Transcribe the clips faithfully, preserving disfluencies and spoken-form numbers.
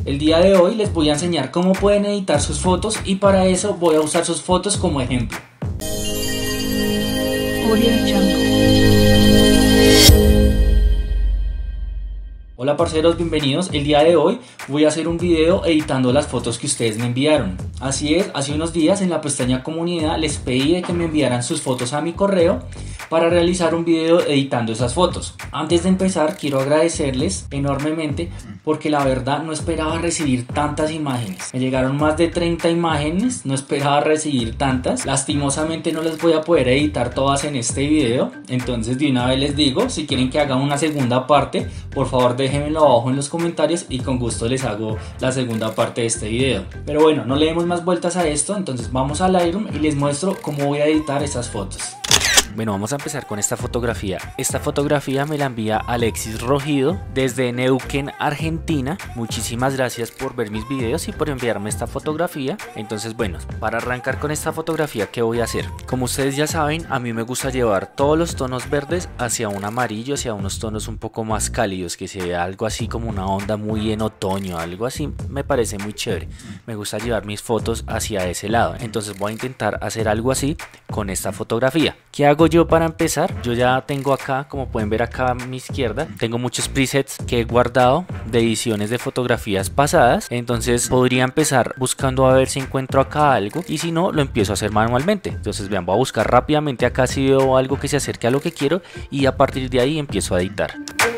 El día de hoy les voy a enseñar cómo pueden editar sus fotos y para eso voy a usar sus fotos como ejemplo. Hola parceros, bienvenidos. El día de hoy voy a hacer un video editando las fotos que ustedes me enviaron. Así es, hace unos días en la pestaña comunidad les pedí de que me enviaran sus fotos a mi correo para realizar un video editando esas fotos. Antes de empezar quiero agradecerles enormemente porque la verdad no esperaba recibir tantas imágenes. Me llegaron más de treinta imágenes, no esperaba recibir tantas. Lastimosamente no les voy a poder editar todas en este video, entonces de una vez les digo, si quieren que haga una segunda parte, por favor déjenmelo abajo en los comentarios y con gusto les hago la segunda parte de este video. Pero bueno, no le demos más vueltas a esto, entonces vamos a Lightroom y les muestro cómo voy a editar esas fotos. Bueno, vamos a empezar con esta fotografía. Esta fotografía me la envía Alexis Rojido desde Neuquén, Argentina. Muchísimas gracias por ver mis videos y por enviarme esta fotografía. Entonces, bueno, para arrancar con esta fotografía, ¿qué voy a hacer? Como ustedes ya saben, a mí me gusta llevar todos los tonos verdes hacia un amarillo, hacia unos tonos un poco más cálidos, que se vea algo así como una onda muy en otoño, algo así me parece muy chévere. Me gusta llevar mis fotos hacia ese lado. Entonces voy a intentar hacer algo así con esta fotografía. ¿Qué hago yo para empezar? Yo ya tengo acá, como pueden ver acá a mi izquierda, tengo muchos presets que he guardado de ediciones de fotografías pasadas. Entonces podría empezar buscando a ver si encuentro acá algo y si no, lo empiezo a hacer manualmente. Entonces vean, voy a buscar rápidamente acá si veo algo que se acerque a lo que quiero y a partir de ahí empiezo a editar.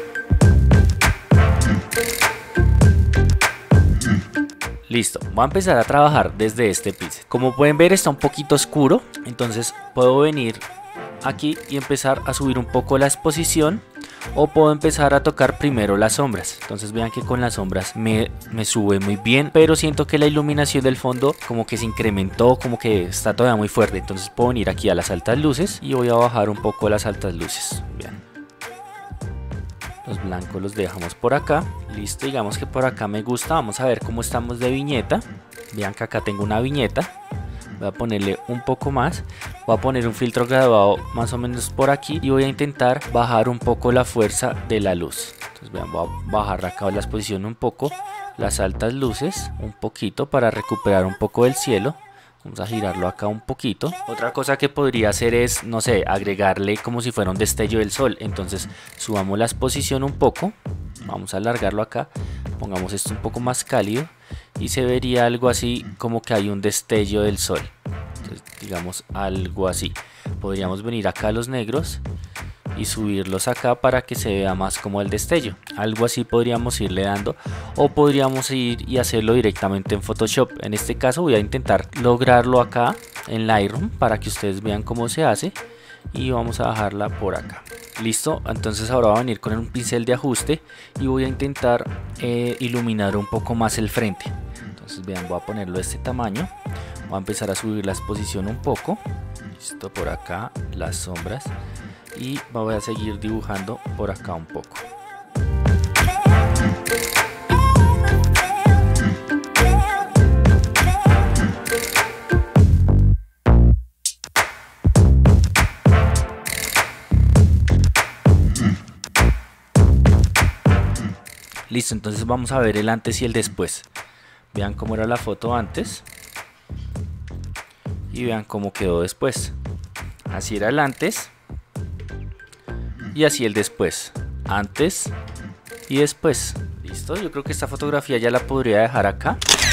Listo, voy a empezar a trabajar desde este preset. Como pueden ver está un poquito oscuro, entonces puedo venir aquí y empezar a subir un poco la exposición, o puedo empezar a tocar primero las sombras. Entonces vean que con las sombras me, me sube muy bien, pero siento que la iluminación del fondo como que se incrementó, como que está todavía muy fuerte. Entonces puedo venir aquí a las altas luces y voy a bajar un poco las altas luces. Vean, los blancos los dejamos por acá. Listo, digamos que por acá me gusta. Vamos a ver cómo estamos de viñeta. Vean que acá tengo una viñeta. Voy a ponerle un poco más. Voy a poner un filtro graduado más o menos por aquí y voy a intentar bajar un poco la fuerza de la luz. Entonces vean, voy a bajar acá la exposición un poco, las altas luces un poquito para recuperar un poco del cielo. Vamos a girarlo acá un poquito. Otra cosa que podría hacer es, no sé, agregarle como si fuera un destello del sol. Entonces subamos la exposición un poco. Vamos a alargarlo acá. Pongamos esto un poco más cálido y se vería algo así como que hay un destello del sol. Entonces, digamos algo así. Podríamos venir acá a los negros y subirlos acá para que se vea más como el destello. Algo así podríamos irle dando, o podríamos ir y hacerlo directamente en Photoshop. En este caso voy a intentar lograrlo acá en Lightroom para que ustedes vean cómo se hace y vamos a bajarla por acá. Listo, entonces ahora voy a venir con un pincel de ajuste y voy a intentar eh, iluminar un poco más el frente. Entonces vean, voy a ponerlo de este tamaño. Voy a empezar a subir la exposición un poco. Listo, por acá las sombras. Y voy a seguir dibujando por acá un poco. Listo, entonces vamos a ver el antes y el después. Vean cómo era la foto antes y vean cómo quedó después. Así era el antes y así el después. Antes y después. Listo, yo creo que esta fotografía ya la podría dejar acá.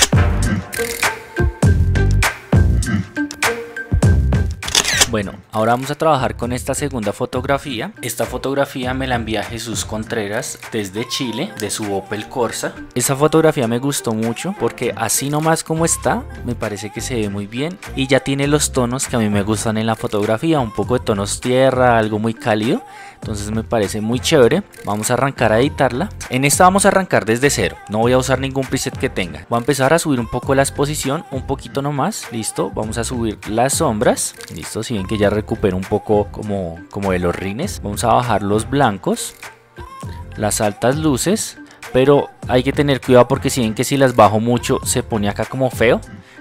Bueno, ahora vamos a trabajar con esta segunda fotografía. Esta fotografía me la envía Jesús Contreras desde Chile, de su Opel Corsa. Esta fotografía me gustó mucho porque así nomás como está, me parece que se ve muy bien y ya tiene los tonos que a mí me gustan en la fotografía, un poco de tonos tierra, algo muy cálido. Entonces me parece muy chévere. Vamos a arrancar a editarla. En esta vamos a arrancar desde cero, no voy a usar ningún preset que tenga. Voy a empezar a subir un poco la exposición, un poquito nomás. Listo, vamos a subir las sombras. Listo, si ven que ya recupero un poco como, como de los rines. Vamos a bajar los blancos, las altas luces, pero hay que tener cuidado porque si ven que si las bajo mucho se pone acá como feo.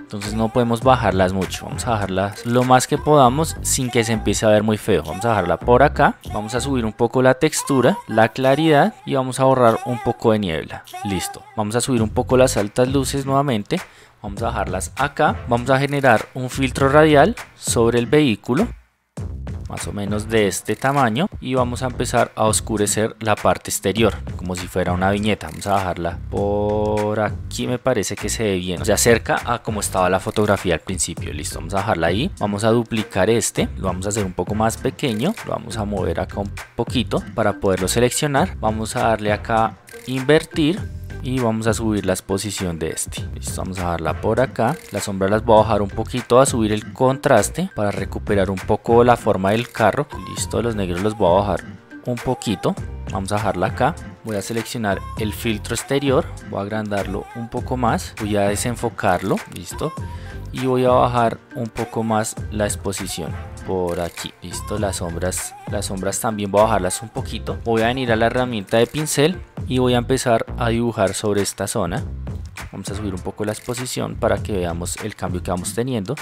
entonces no podemos bajarlas mucho. Vamos a bajarlas lo más que podamos sin que se empiece a ver muy feo. Vamos a bajarla por acá, vamos a subir un poco la textura, la claridad y vamos a borrar un poco de niebla. Listo, vamos a subir un poco las altas luces nuevamente, vamos a bajarlas acá, vamos a generar un filtro radial sobre el vehículo, más o menos de este tamaño, y vamos a empezar a oscurecer la parte exterior como si fuera una viñeta. Vamos a bajarla por aquí, me parece que se ve bien, se acerca a como estaba la fotografía al principio. Listo, vamos a bajarla ahí, vamos a duplicar este, lo vamos a hacer un poco más pequeño, lo vamos a mover acá un poquito para poderlo seleccionar, vamos a darle acá invertir y vamos a subir la exposición de este. Listo, vamos a bajarla por acá, las sombras las voy a bajar un poquito, a subir el contraste para recuperar un poco la forma del carro. Listo, los negros los voy a bajar un poquito, vamos a bajarla acá, voy a seleccionar el filtro exterior, voy a agrandarlo un poco más, voy a desenfocarlo, listo, y voy a bajar un poco más la exposición por aquí. Listo, las sombras las sombras también voy a bajarlas un poquito, voy a venir a la herramienta de pincel y voy a empezar a dibujar sobre esta zona. Vamos a subir un poco la exposición para que veamos el cambio que vamos teniendo.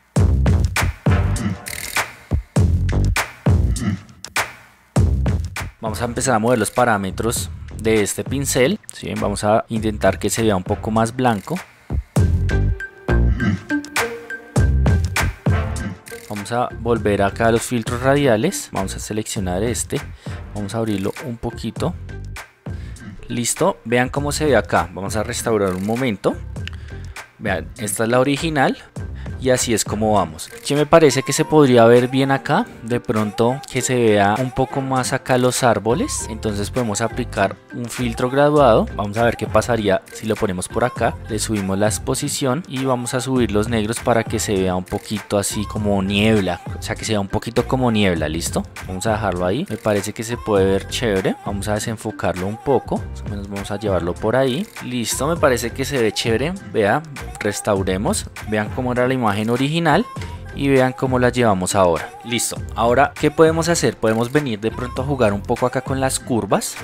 Vamos a empezar a mover los parámetros de este pincel, ¿sí? Vamos a intentar que se vea un poco más blanco. Vamos a volver acá a los filtros radiales, vamos a seleccionar este, vamos a abrirlo un poquito. Listo, vean cómo se ve acá. Vamos a restaurar un momento. Vean, esta es la original y así es como vamos. Que me parece que se podría ver bien acá, de pronto que se vea un poco más acá los árboles, entonces podemos aplicar un filtro graduado. Vamos a ver qué pasaría si lo ponemos por acá, le subimos la exposición y vamos a subir los negros para que se vea un poquito así como niebla, o sea que sea un poquito como niebla. Listo, vamos a dejarlo ahí, me parece que se puede ver chévere. Vamos a desenfocarlo un poco, más o menos vamos a llevarlo por ahí. Listo, me parece que se ve chévere. Vean, restauremos, vean cómo era la imagen original y vean cómo la llevamos ahora. Listo, ahora ¿qué podemos hacer? Podemos venir de pronto a jugar un poco acá con las curvas.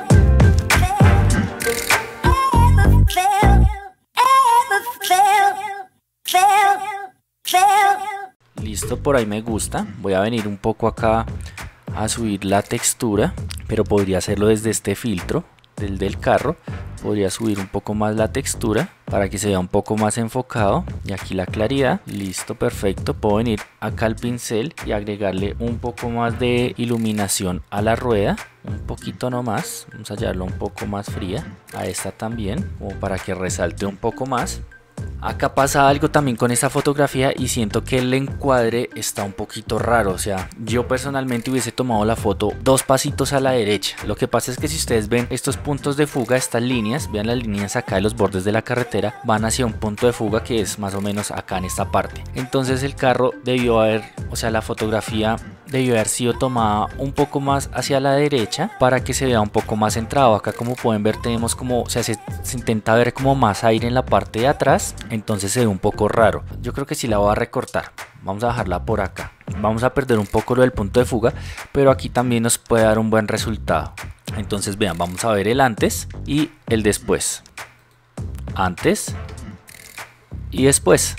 Listo, por ahí me gusta. Voy a venir un poco acá a subir la textura, pero podría hacerlo desde este filtro del del carro. Podría subir un poco más la textura para que se vea un poco más enfocado, y aquí la claridad. Listo, perfecto. Puedo venir acá al pincel y agregarle un poco más de iluminación a la rueda, un poquito nomás. Vamos a llevarlo un poco más fría, a esta también, como para que resalte un poco más. Acá pasa algo también con esta fotografía y siento que el encuadre está un poquito raro. O sea, yo personalmente hubiese tomado la foto dos pasitos a la derecha. Lo que pasa es que si ustedes ven estos puntos de fuga, estas líneas, vean las líneas acá de los bordes de la carretera, van hacia un punto de fuga que es más o menos acá en esta parte. Entonces el carro debió haber, o sea, la fotografía debió haber sido tomada un poco más hacia la derecha para que se vea un poco más centrado. Acá, como pueden ver, tenemos como, o sea, se, se intenta ver como más aire en la parte de atrás, entonces se ve un poco raro. Yo creo que sí la voy a recortar. Vamos a dejarla por acá. Vamos a perder un poco lo del punto de fuga, pero aquí también nos puede dar un buen resultado. Entonces vean, vamos a ver el antes y el después. Antes y después.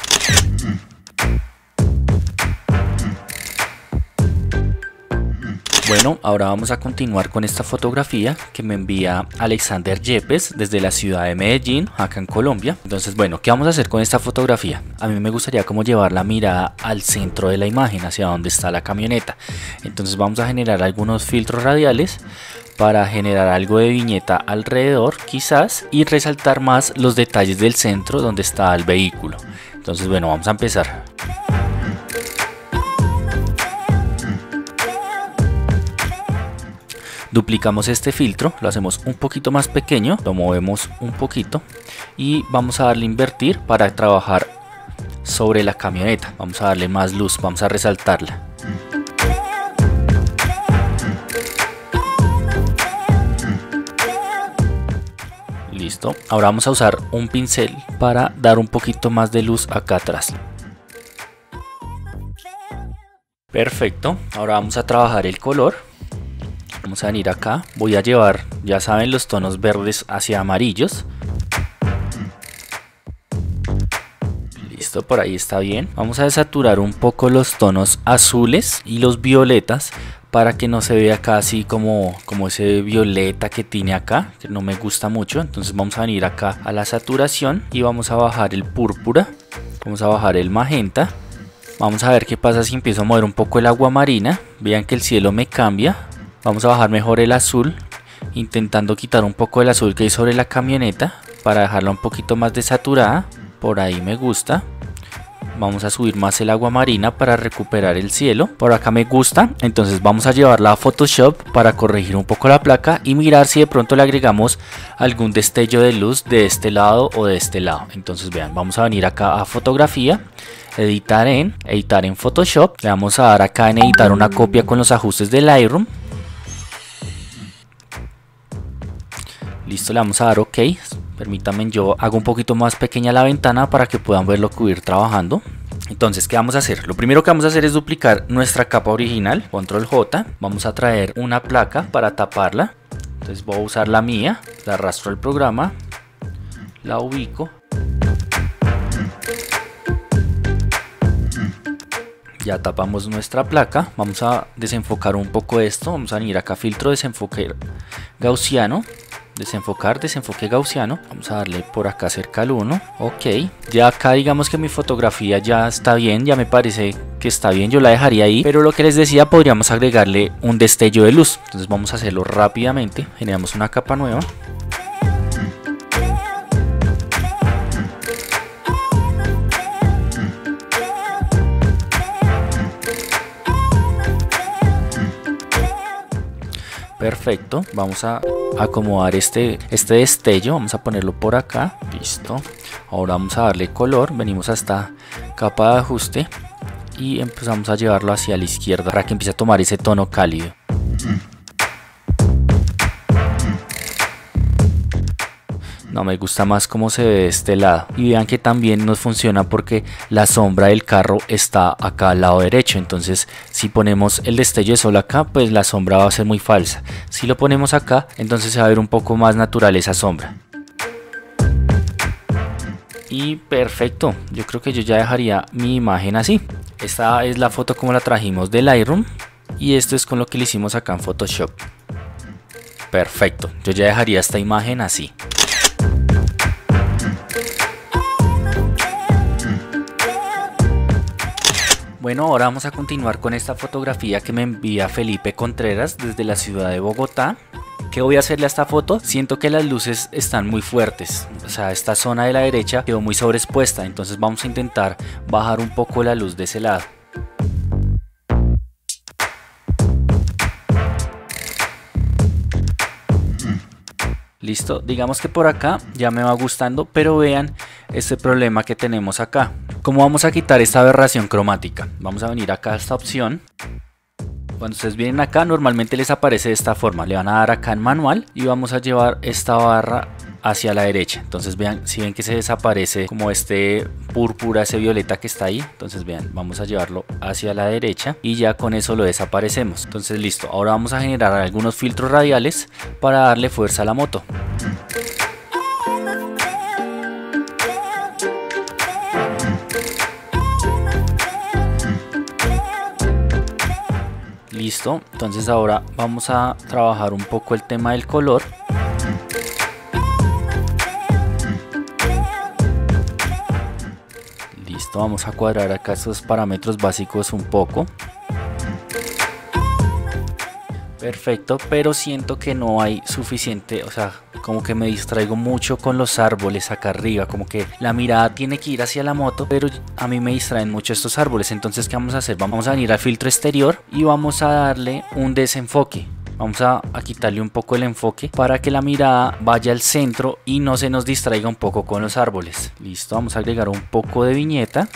Bueno, ahora vamos a continuar con esta fotografía que me envía Alexander Yepes desde la ciudad de Medellín, acá en Colombia. Entonces, bueno, ¿qué vamos a hacer con esta fotografía? A mí me gustaría como llevar la mirada al centro de la imagen, hacia donde está la camioneta. Entonces vamos a generar algunos filtros radiales para generar algo de viñeta alrededor, quizás, y resaltar más los detalles del centro donde está el vehículo. Entonces, bueno, vamos a empezar. Duplicamos este filtro, lo hacemos un poquito más pequeño, lo movemos un poquito y vamos a darle invertir para trabajar sobre la camioneta. Vamos a darle más luz, vamos a resaltarla. Listo, ahora vamos a usar un pincel para dar un poquito más de luz acá atrás. Perfecto, ahora vamos a trabajar el color. Vamos a venir acá, voy a llevar, ya saben, los tonos verdes hacia amarillos. Listo, por ahí está bien. Vamos a desaturar un poco los tonos azules y los violetas para que no se vea casi como, como ese violeta que tiene acá, que no me gusta mucho. Entonces vamos a venir acá a la saturación y vamos a bajar el púrpura, vamos a bajar el magenta. Vamos a ver qué pasa si empiezo a mover un poco el agua marina. Vean que el cielo me cambia. Vamos a bajar mejor el azul, intentando quitar un poco el azul que hay sobre la camioneta para dejarla un poquito más desaturada. Por ahí me gusta. Vamos a subir más el agua marina para recuperar el cielo. Por acá me gusta. Entonces vamos a llevarla a Photoshop para corregir un poco la placa y mirar si de pronto le agregamos algún destello de luz de este lado o de este lado. Entonces vean, vamos a venir acá a fotografía, editar en, editar en Photoshop. Le vamos a dar acá en editar una copia con los ajustes de Lightroom. Listo, le vamos a dar OK. Permítanme, yo hago un poquito más pequeña la ventana para que puedan ver lo que voy a ir trabajando. Entonces, ¿qué vamos a hacer? Lo primero que vamos a hacer es duplicar nuestra capa original. Control J. Vamos a traer una placa para taparla. Entonces voy a usar la mía. La arrastro al programa. La ubico. Ya tapamos nuestra placa. Vamos a desenfocar un poco esto. Vamos a venir acá a filtro, desenfoque gaussiano. Desenfocar, desenfoque gaussiano. Vamos a darle por acá cerca al uno. Ok. Ya acá digamos que mi fotografía ya está bien. Ya me parece que está bien. Yo la dejaría ahí. Pero lo que les decía, podríamos agregarle un destello de luz. Entonces vamos a hacerlo rápidamente. Generamos una capa nueva. Perfecto, vamos a acomodar este, este destello, vamos a ponerlo por acá, listo. Ahora vamos a darle color, venimos a esta capa de ajuste y empezamos a llevarlo hacia la izquierda para que empiece a tomar ese tono cálido. No, me gusta más cómo se ve de este lado. Y vean que también nos funciona porque la sombra del carro está acá al lado derecho. Entonces si ponemos el destello de sol acá, pues la sombra va a ser muy falsa. Si lo ponemos acá, entonces se va a ver un poco más natural esa sombra. Y perfecto, yo creo que yo ya dejaría mi imagen así. Esta es la foto como la trajimos de Lightroom. Y esto es con lo que le hicimos acá en Photoshop. Perfecto, yo ya dejaría esta imagen así. Bueno, ahora vamos a continuar con esta fotografía que me envía Felipe Contreras desde la ciudad de Bogotá. ¿Qué voy a hacerle a esta foto? Siento que las luces están muy fuertes, o sea, esta zona de la derecha quedó muy sobreexpuesta, entonces vamos a intentar bajar un poco la luz de ese lado. Listo, digamos que por acá ya me va gustando, pero vean este problema que tenemos acá. ¿Cómo vamos a quitar esta aberración cromática? Vamos a venir acá a esta opción. Cuando ustedes vienen acá, normalmente les aparece de esta forma. Le van a dar acá en manual y vamos a llevar esta barra hacia la derecha. Entonces vean, si ven que se desaparece como este púrpura, ese violeta que está ahí. Entonces vean, vamos a llevarlo hacia la derecha y ya con eso lo desaparecemos. Entonces listo, ahora vamos a generar algunos filtros radiales para darle fuerza a la moto. Listo, entonces ahora vamos a trabajar un poco el tema del color. Listo, vamos a cuadrar acá estos parámetros básicos un poco. Perfecto, pero siento que no hay suficiente, o sea, como que me distraigo mucho con los árboles acá arriba, como que la mirada tiene que ir hacia la moto, pero a mí me distraen mucho estos árboles. Entonces, ¿qué vamos a hacer? Vamos a venir al filtro exterior y vamos a darle un desenfoque. Vamos a, a quitarle un poco el enfoque para que la mirada vaya al centro y no se nos distraiga un poco con los árboles. Listo, vamos a agregar un poco de viñeta.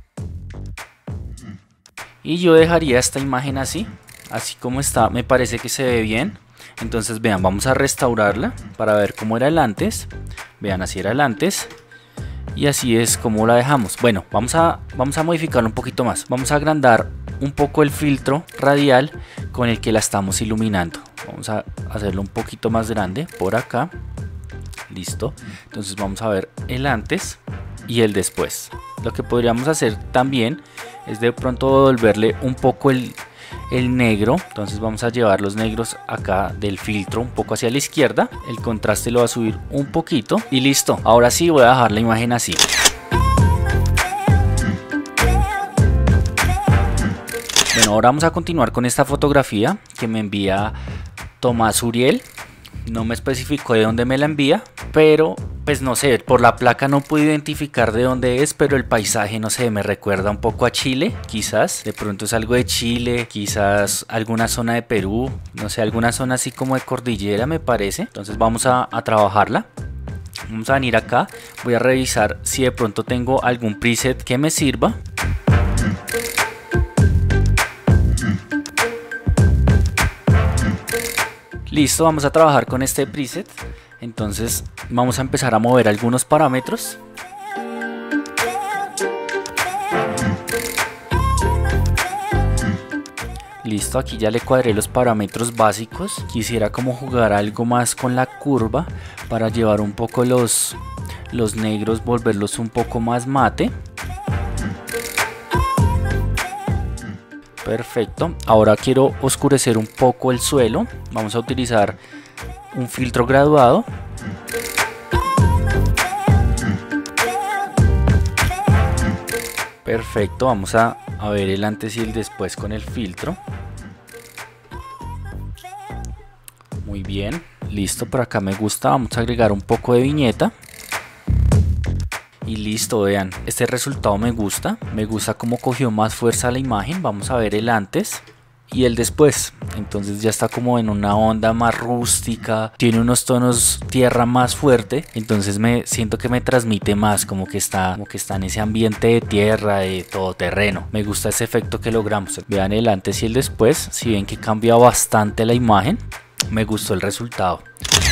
Y yo dejaría esta imagen así. Así como está, me parece que se ve bien. Entonces vean, vamos a restaurarla para ver cómo era el antes. Vean, así era el antes. Y así es como la dejamos. Bueno, vamos a, vamos a modificarlo un poquito más. Vamos a agrandar un poco el filtro radial con el que la estamos iluminando. Vamos a hacerlo un poquito más grande por acá. Listo. Entonces vamos a ver el antes y el después. Lo que podríamos hacer también es de pronto devolverle un poco el, el negro. Entonces vamos a llevar los negros acá del filtro un poco hacia la izquierda. El contraste lo va a subir un poquito y listo. Ahora sí voy a dejar la imagen así. Bueno, ahora vamos a continuar con esta fotografía que me envía Tomás Uriel. No me especificó de dónde me la envía, pero pues no sé, por la placa no pude identificar de dónde es, pero el paisaje, no sé, me recuerda un poco a Chile, quizás, de pronto es algo de Chile, quizás alguna zona de Perú, no sé, alguna zona así como de cordillera me parece. Entonces vamos a, a trabajarla. Vamos a venir acá, voy a revisar si de pronto tengo algún preset que me sirva. Listo, vamos a trabajar con este preset. Entonces vamos a empezar a mover algunos parámetros. Listo, aquí ya le cuadré los parámetros básicos. Quisiera como jugar algo más con la curva para llevar un poco los, los negros, volverlos un poco más mate. Perfecto, ahora quiero oscurecer un poco el suelo. Vamos a utilizar un filtro graduado. Perfecto, vamos a, a ver el antes y el después con el filtro. Muy bien, listo, por acá me gusta. Vamos a agregar un poco de viñeta. Y listo, vean, este resultado me gusta, me gusta cómo cogió más fuerza la imagen. Vamos a ver el antes y el después. Entonces ya está como en una onda más rústica, tiene unos tonos tierra más fuerte, entonces me siento que me transmite más, como que está como que está en ese ambiente de tierra, de todoterreno. Me gusta ese efecto que logramos. Vean el antes y el después, si ven que cambia bastante la imagen, me gustó el resultado.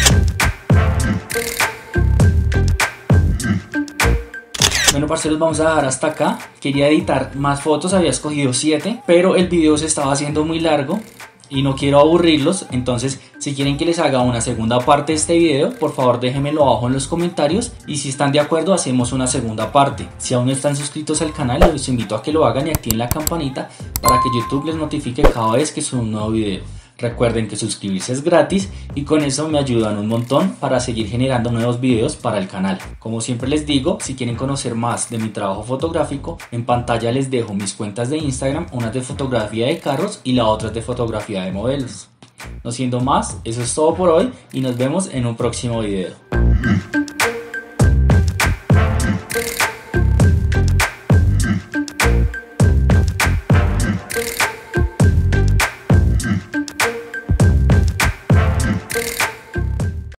Bueno, parceros, vamos a dejar hasta acá. Quería editar más fotos, había escogido siete, pero el video se estaba haciendo muy largo y no quiero aburrirlos. Entonces, si quieren que les haga una segunda parte de este video, por favor déjenmelo abajo en los comentarios, y si están de acuerdo hacemos una segunda parte. Si aún no están suscritos al canal, les invito a que lo hagan y activen la campanita para que YouTube les notifique cada vez que suba un nuevo video. Recuerden que suscribirse es gratis y con eso me ayudan un montón para seguir generando nuevos videos para el canal. Como siempre les digo, si quieren conocer más de mi trabajo fotográfico, en pantalla les dejo mis cuentas de Instagram, una de fotografía de carros y la otra de fotografía de modelos. No siendo más, eso es todo por hoy y nos vemos en un próximo video.